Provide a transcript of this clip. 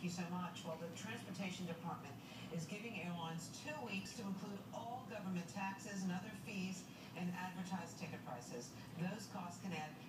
you so much. Well, the Transportation Department is giving airlines 2 weeks to include all government taxes and other fees and advertised ticket prices. Those costs can add